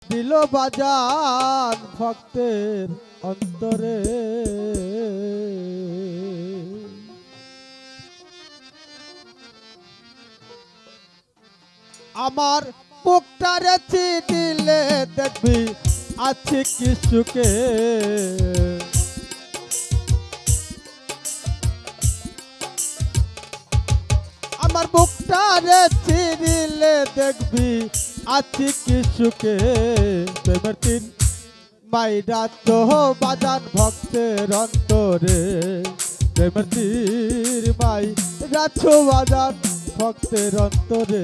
দিল বাজান ভক্তের অন্তরে। আমার বুকটারে চিনিলে দেখবি আছে কি সুখে। আমার বুকটারে চিনিলে দেখবি আছি কি সুখে। প্রেমের তিন মাইরা তো বাজান ভক্তের অন্তরে। প্রেমের তীর মাইরা তো বাজান ভক্তের অন্তরে।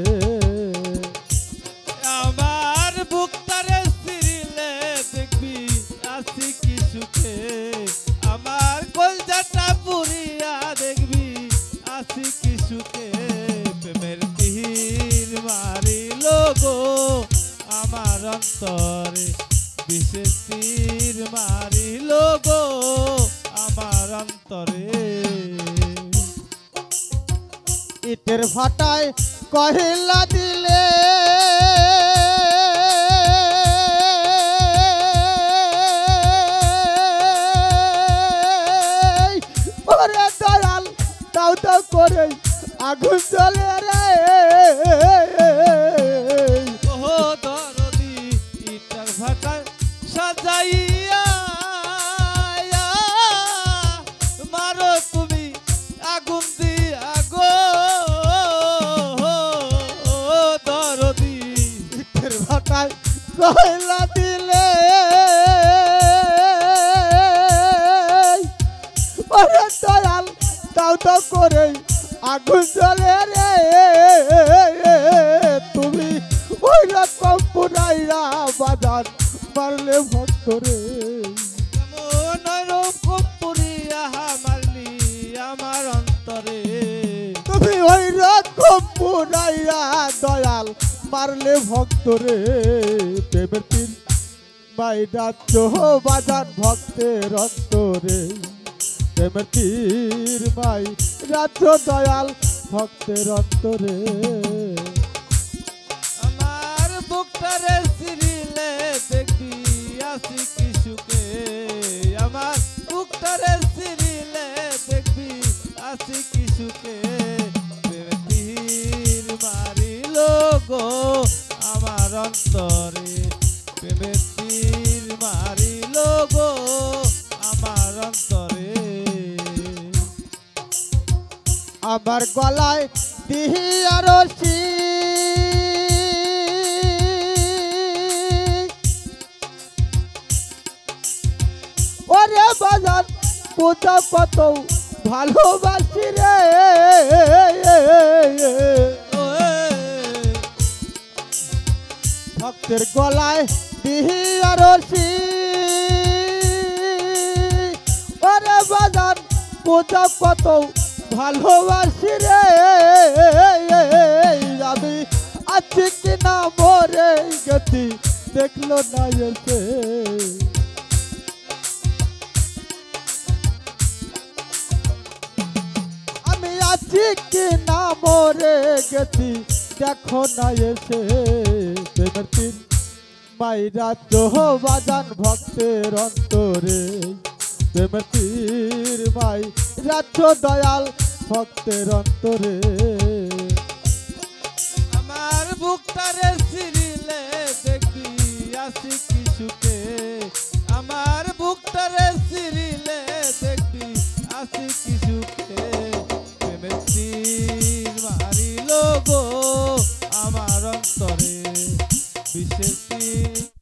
আমার বুকটারে চিনিলে দেখবি আছি কি সুখে। আমার কলজাটা পুরিয়া দেখবি আছি কি সুখে। প্রেমের তীর মারিল গো আমার অন্তরে। বিশেষ তীর মারিল গো আমার অন্তরে। ইটের ভাটায় কহিলা দিলে ওরে দয়াল দাও দাও করে আগুন জ্বলে রে। ওহো দরদি ইটার ভাটায় সাজাইয়া মারো তুমি আগুন দিয়া গো। দরদি ইটের ভাটায় কহিলা দিলে ওরে দয়াল দাও দাও করে আগুন জ্বলে রে। তুমি ওই রকম পুরাইয়া বাজান মারলে ভক্তরে। পুরিয়া মারলি আমার অন্তরে। তুমি ওই রকম পুরাইয়া দয়াল মারলে ভক্তরে। প্রেমের তিন মাইরা তো বাজান ভক্তের অন্তরে। প্রেমের তীর মাইরা তো দয়াল ভক্তের অন্তরে। আমার বুকটারে চিনিলে দেখবি আছি কি সুখে। আমার বুকটারে চিনিলে দেখবি আছি কি সুখে। প্রেমের তীর মারিল গো আমার অন্তরে। প্রেমের তীর মারিল গো আমার অন্তরে। আমার গলায় দিহিয়া রশি ওরে বাজান কোথা কত ভালোবাসি রে। ভক্তের গলায় দিহিয়া রশি ওরে বাজান কোথা কত ভালোবাসি রে। আমি আছি কিনা মরে গেছি দেখলো না এসে। আমি আছি কিনা মরে গেছি দেখো না এসে। প্রেমের তিন মাইরা তো বাজান ভক্তের অন্তরে। প্রেমের তীর মাইরা তো দয়াল ভক্তের অন্তরে। আমার বুকটারে চিনিলে দেখবি আছি কি সুখে। আমার বুকটারে চিনিলে দেখবি আছি কি সুখে। প্রেমের তীর মারিল গো আমার অন্তরে। বিশেষ তীর